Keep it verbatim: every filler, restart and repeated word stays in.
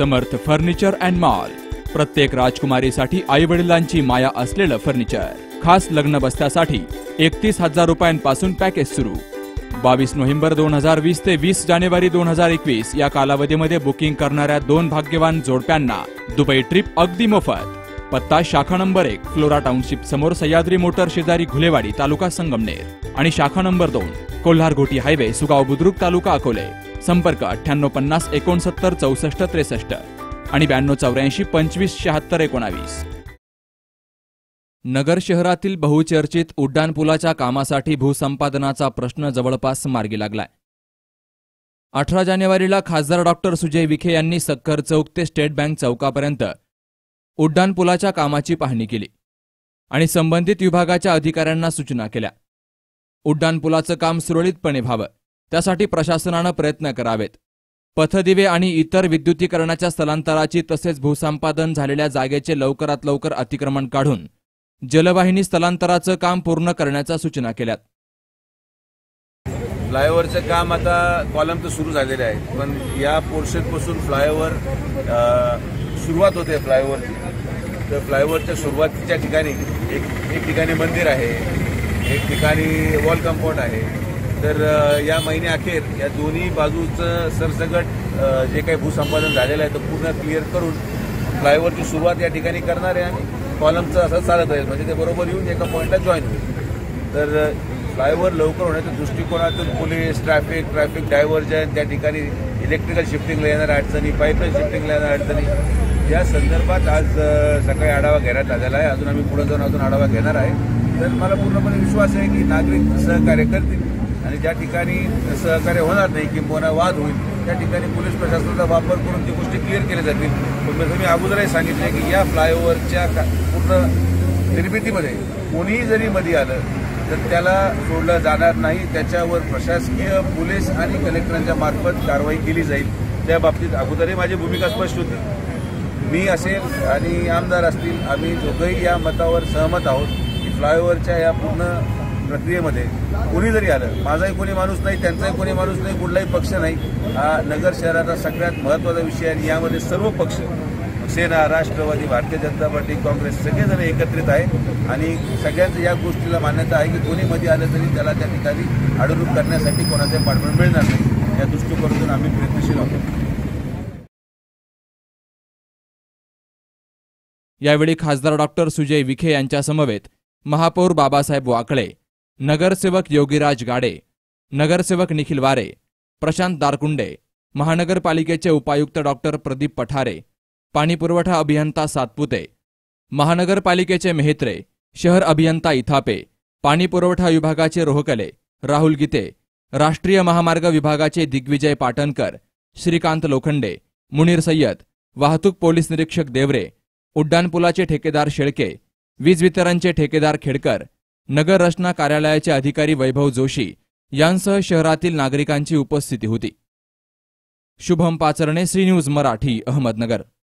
Samarth furniture and mall, प्रत्येक राजकुमारीसाठी आई वडिलांची माया असलेलं फर्निचर, खास लग्न बस्त्यासाठी एकतीस हजार रुपयांपासून पॅकेज सुरू। बावीस नोव्हेंबर दोन हजार वीस ते वीस जानेवारी दोन हजार एकवीस या कालावधीमध्ये बुकिंग करणाऱ्या दोन भाग्यवान जोडप्यांना दुबई ट्रिप अगदी मोफत। पत्ता शाखा नंबर एक फ्लोरा टाउनशिप समोर सह्याद्री मोटर शेजारी घुलेवाडी तालुका संगमनेर आणि शाखा नंबर दोन कोल्हार-घोटी हायवे सुगाव बुद्रुक तालुका अकोले। संपर्क अठ्ठ्याण्णव पन्नास एकोणसत्तर चौसष्ट त्रेसष्ट आणि ब्याण्णव चौऱ्याऐंशी पंचवीस शहात्तर एकोणावीस। नगर शहरातील बहुचर्चित उड्डाणपुलाच्या कामासाठी भूसंपादनाचा प्रश्न जवळपास मार्गी लागलाय। अठरा जानेवारीला खासदार डॉक्टर सुजय विखे यांनी सक्कर चौक ते स्टेट बँक चौकापर्यंत उड्डाणपुलाच्या कामाची पाहणी केली आणि संबंधित विभागाच्या अधिकाऱ्यांना सूचना केल्या। उड्डाणपुलाचं काम सुरळीतपणे व्हावं त्यासाठी प्रशासनानं प्रयत्न करावेत। पथदिवे आणि इतर विद्युतीकरणाच्या स्थलांतराची तसेच भूसंपादन झालेल्या जागेचे लवकरात लवकर अतिक्रमण काढून जलवाहिनी स्थलांतराचं काम पूर्ण करण्याच्या सूचना केल्यात। फ्लायओव्हरचं काम आता कॉलम तर सुरू झालेले आहे, पण या पोर्शनपासून फ्लायओव्हर सुरुवात होते फ्लायओव्हरची। तर फ्लायओव्हरच्या सुरुवातीच्या ठिकाणी एक एक ठिकाणी मंदिर आहे, एक ठिकाणी वॉल कंपाऊंड आहे। तर या महिन्याअखेर या दोन्ही बाजूचं सरसकट जे काही भूसंपादन झालेलं आहे ते पूर्ण क्लिअर करून फ्लायओव्हरची सुरुवात या ठिकाणी करणार आहे आणि कॉलमचं असं चालत आहे, म्हणजे ते बरोबर येऊन एका पॉईंटला जॉईन होईल। तर फ्लायओव्हर लवकर होण्याच्या दृष्टिकोनातून पोलीस ट्रॅफिक ट्रॅफिक डायव्हर्जन, त्या ठिकाणी इलेक्ट्रिकल शिफ्टिंगला येणाऱ्या अडचणी, पाईपलाईन शिफ्टिंगला येणाऱ्या अडचणी, या संदर्भात आज सकाळी आढावा घेण्यात आलेला आहे। अजून आम्ही पुढे जाऊन अजून आढावा घेणार आहे। तर मला पूर्णपणे विश्वास आहे की नागरिक सहकार्य करतील आणि ज्या ठिकाणी सहकार्य होणार नाही किंवा वाद होईल त्या ठिकाणी पोलीस प्रशासनाचा वापर करून ती गोष्टी क्लिअर केल्या जातील। पण मी अगोदरही सांगितले की या फ्लायओव्हरच्या पूर्ण निर्मितीमध्ये कोणीही जरी मध्ये आलं तर त्याला सोडलं जाणार नाही, त्याच्यावर प्रशासकीय पोलीस आणि कलेक्टरांच्या मार्फत कारवाई केली जाईल। त्या बाबतीत अगोदरही माझी भूमिका स्पष्ट होती। मी असेल आणि आमदार असतील, आम्ही दोघंही या मतावर सहमत आहोत की फ्लायओव्हरच्या या पूर्ण प्रक्रियेमध्ये कोणी जरी आलं, माझाही कोणी माणूस नाही, त्यांचाही कोणी माणूस नाही, कुठलाही पक्ष नाही, हा नगर शहराचा सगळ्यात महत्त्वाचा विषय आहे। यामध्ये सर्व पक्ष, सेना, राष्ट्रवादी, भारतीय जनता पार्टी, काँग्रेस सगळेजण एकत्रित आहे आणि सगळ्यांचं या गोष्टीला मान्यता आहे की कोणी मध्ये आलं तरी त्याला त्या ठिकाणी अडवणूक करण्यासाठी कोणाचे पाठबळ मिळणार नाही। या दृष्टिकोनातून आम्ही प्रयत्नशील आहोत। यावेळी खासदार डॉक्टर सुजय विखे यांच्या समवेत महापौर बाबासाहेब वाकळे, नगरसेवक योगीराज गाडे, नगरसेवक निखिल वारे, प्रशांत दारकुंडे, महानगरपालिकेचे उपायुक्त डॉक्टर प्रदीप पठारे, पाणीपुरवठा अभियंता सातपुते, महानगरपालिकेचे मेहत्रे, शहर अभियंता इथापे, पाणीपुरवठा विभागाचे रोहकले राहुल गीते, राष्ट्रीय महामार्ग विभागाचे दिग्विजय पाटणकर, श्रीकांत लोखंडे, मुनीर सय्यद, वाहतूक पोलीस निरीक्षक देवरे, उड्डाणपुलाचे ठेकेदार शेळके, वीज वितरणचे ठेकेदार खेडकर, नगर रचना कार्यालयाचे अधिकारी वैभव जोशी यांसह शहरातील नागरिकांची उपस्थिती होती। Shubham Pacharne, C news Marathi, Ahmednagar.